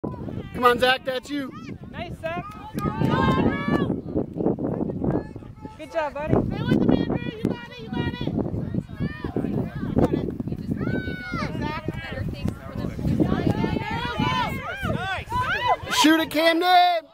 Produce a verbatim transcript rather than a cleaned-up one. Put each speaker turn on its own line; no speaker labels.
Come on, Zach, that's you.
Nice, Zach. Good job, buddy.
Stay with him, Andrew. You got it, you got it. You got it. You just like, you know, Zach, better things for the nice.
Shoot it, Camden.